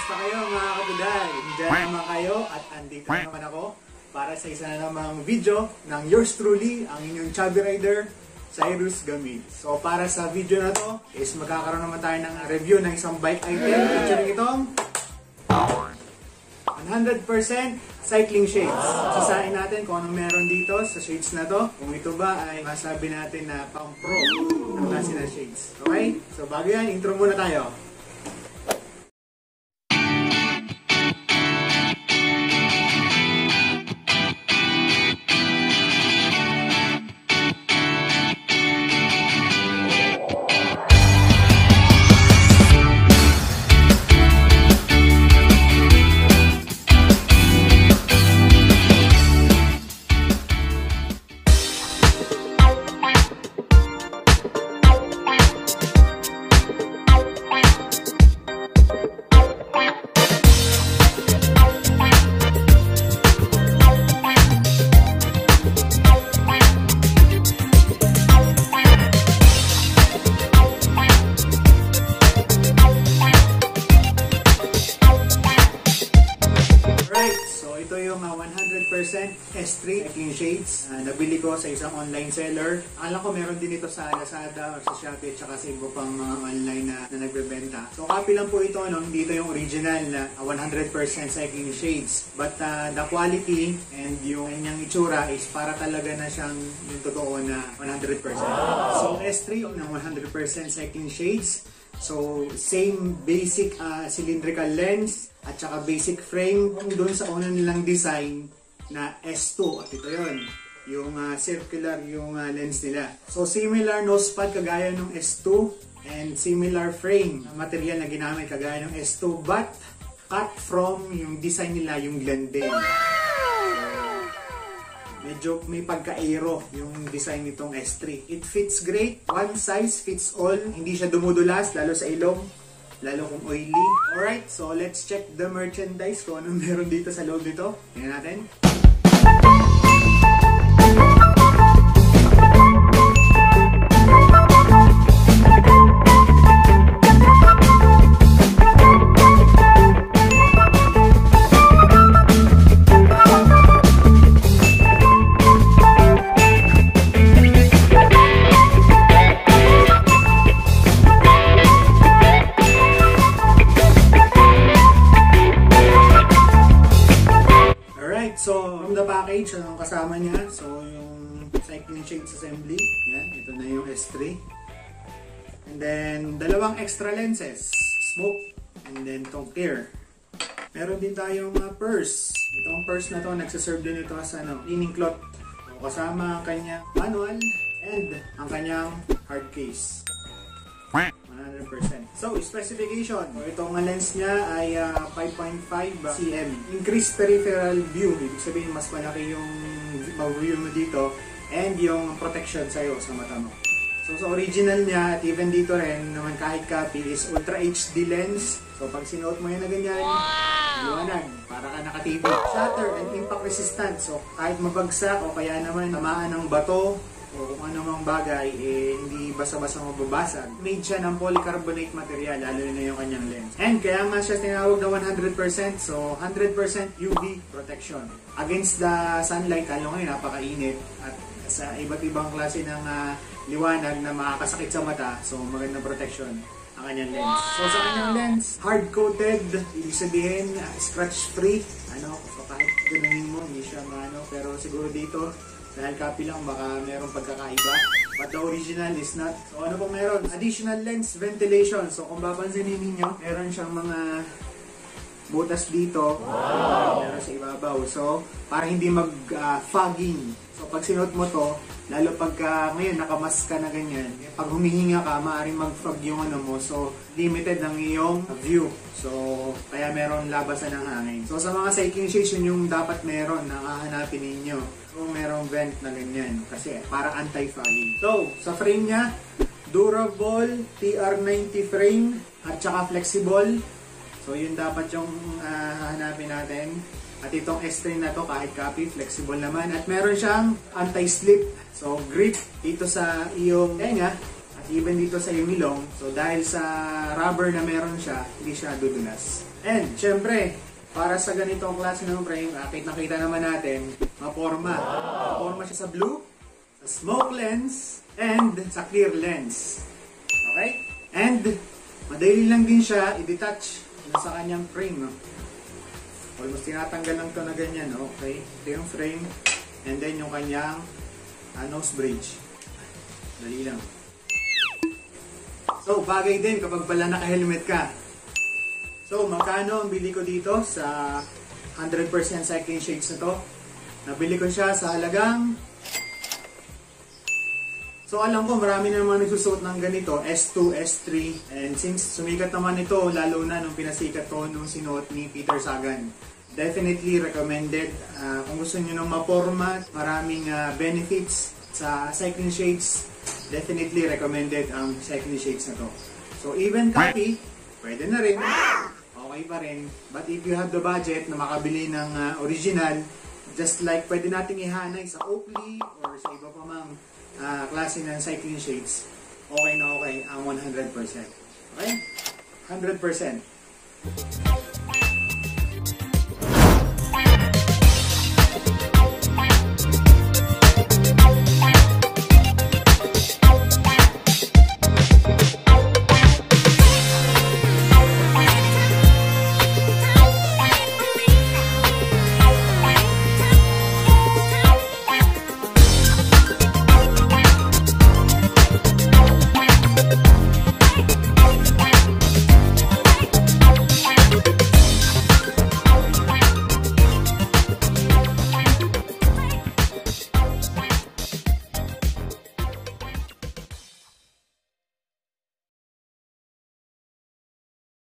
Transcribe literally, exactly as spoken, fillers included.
Kumusta kayo mga katuday? Diyan naman kayo at andito naman ako para sa isa na namang video ng yours truly, ang inyong chubby rider, Cyrus Gamil. So para sa video na to is magkakaroon naman tayo ng review ng isang bike item featuring itong one hundred percent cycling shades. Sasain natin kung anong meron dito sa shades na to. Kung ito ba ay masabi natin na pang pro ang klase ng shades. Okay? So bago yan, intro muna tayo. one hundred percent S three cycling shades. Uh, nabili ko sa isang online seller. Alam ko meron din ito sa Lazada or sa Shopee at saka sa iba pang mga online na, na nagbebenta. So copy lang po ito, no? Hindi ito yung original na uh, one hundred percent cycling shades. But uh, the quality and yung kanyang itsura is para talaga na siyang yung totoo na one hundred percent. So S three ng one hundred percent cycling shades. So, same basic uh, cylindrical lens at saka basic frame doon sa una nilang design na S two. At ito yun, yung uh, circular yung uh, lens nila. So, similar nose pad kagaya ng S two and similar frame na material na ginamit kagaya ng S two but cut from yung design nila, yung Glendale. Medyo may pagka-aero yung design nitong S three. It fits great. One size fits all. Hindi siya dumudulas, lalo sa ilong, lalo kung oily. Alright, so let's check the merchandise kung anong meron dito sa loob nito. Tingnan natin. So, from the package, anong kasama niya? So, yung cycling shades assembly. Yan, ito na yung S three. And then, dalawang extra lenses. Smoke. And then, itong clear. Meron din tayong uh, purse. Itong purse na to, nagsaserve din ito as ano, cleaning cloth. So, kasama ang kanyang manual and ang kanyang hard case. one hundred percent. So, specification. So, itong lens niya ay uh, five point five centimeters. Increased peripheral view. Ibig sabihin, mas malaki yung view mo dito and yung protection sa'yo sa mata mo. So, sa original niya at even dito rin, naman kahit copy, is Ultra H D lens. So, pag sinuot mo yan na ganyan, liwanag, para ka naka-T V. Shatter and impact resistant. So, kahit mabagsak o kaya naman tamaan ng bato, o kung anumang bagay, eh, hindi basa-basa mababasag. Made siya ng polycarbonate material, lalo na yung kanyang lens. And kaya nga siya tinawag na one hundred percent, so one hundred percent U V protection. Against the sunlight, lalo ngayon, napakainit. At sa iba't ibang klase ng uh, liwanag na makakasakit sa mata, so magandang protection ang kanyang lens. So sa kanyang lens, hard-coated, ibig sabihin, uh, scratch-free. Ano, so kahit ganunin mo, hindi siya maano, pero siguro dito, dahil copy lang, baka merong pagkakaiba. But the original is not. So ano pong meron? Additional lens ventilation. So kung papansinin ninyo, meron siyang mga butas dito. Wow! Meron sa ibabaw. So para hindi mag-fogging. Uh, so pag sinuot mo to, lalo pagka ngayon nakamask ka na ganyan, pag humihinga ka, maaaring mag-fog yung ano mo. So limited ang iyong view. So kaya meron labasan ng hangin. So sa mga cycling shades, yun yung dapat meron na hahanapin ninyo. Kung merong vent na ganyan kasi para anti-fogging. So, sa frame niya, durable T R ninety frame at saka flexible. So, yun dapat yung uh, hanapin natin. At itong S three na to, kahit copy, flexible naman. At meron siyang anti-slip. So, grip dito sa iyong tenga at even dito sa Yumilong. So dahil sa rubber na meron siya, hindi siya dudulas. And syempre, para sa ganitong klase ng frame, akit nakita naman natin, maporma. Maporma siya sa blue, sa smoke lens, and sa clear lens. Okay? And madali lang din siya i-detach sa kanyang frame. No? Almost tinatanggal lang ito na ganyan. Okay? Ito yung frame, and then yung kanyang uh, nose bridge. Dali lang. So, bagay din kapag pala naka-helmet ka. So, magkano ang bili ko dito sa one hundred percent cycling shades na to? Nabili ko siya sa halagang... So, alam ko marami na naman nagsusuot ng ganito, S two, S three. And since sumikat naman ito, lalo na nung pinasikat to nung sinuot ni Peter Sagan. Definitely recommended. Uh, kung gusto nyo ng maporma, maraming uh, benefits sa cycling shades, definitely recommended ang cycling shades na to. So even copy, pwede na rin. Okay pa rin. But if you have the budget na makabili ng uh, original, just like pwede nating ihanay sa Oakley or sa iba pa mang uh, klase ng cycling shades, okay na okay ang one hundred percent. Okay? one hundred percent.